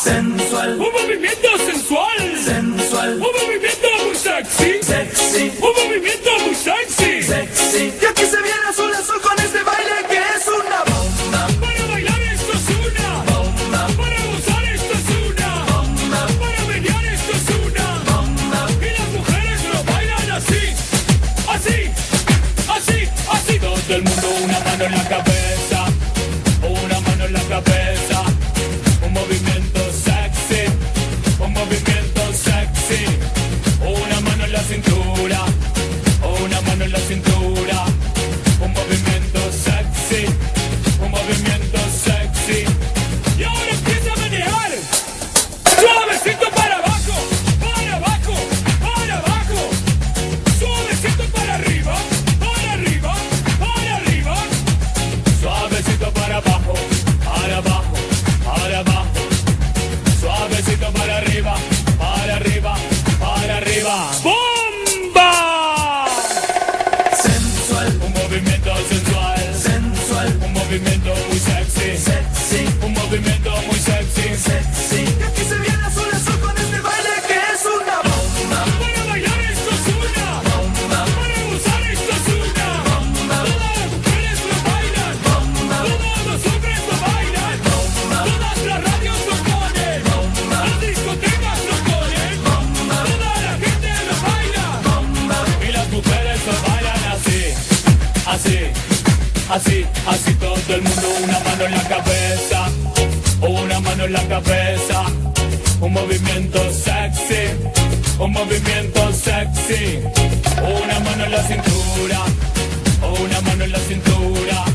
sensual, un movimiento sensual, sensual, un movimiento muy sexy, sexy, un movimiento muy sexy, sexy. Y aquí se viene azul azul con este baile que es una bomba. Para bailar esto es una Bomba, para gozar esto es una bomba, para menear esto es una bomba. y las mujeres lo bailan así, así, así, así. Todo el mundo una mano en la cabeza, una mano en la cabeza, un movimiento sexy, un movimiento sexy, una mano en la cintura, una mano en la cintura, un movimiento sexy, un movimiento sexy. Y ahora empieza a manejar, suavecito para abajo, para abajo, para abajo, suavecito para arriba, para arriba, para arriba, suavecito para abajo, para abajo, para abajo, suavecito para arriba, para arriba, para arriba. ¡Bomba! Sensual, Un movimiento sensual, sensual, un movimiento muy sexy, sexy, un movimiento muy sexy. sexy. Y aquí se viene azul azul con este baile que es una bomba. Para bailar esto es una Bomba, para gozar esto es una bomba, todas las mujeres lo bailan, bomba, todos los hombres lo bailan, bomba, todas las radios lo ponen, bomba, las discotecas lo ponen, bomba, toda la gente lo baila bomba. y las mujeres lo bailan así, así, así, así. Todo el mundo una mano en la cabeza, una mano en la cabeza, un movimiento sexy, un movimiento sexy, una mano en la cintura, una mano en la cintura,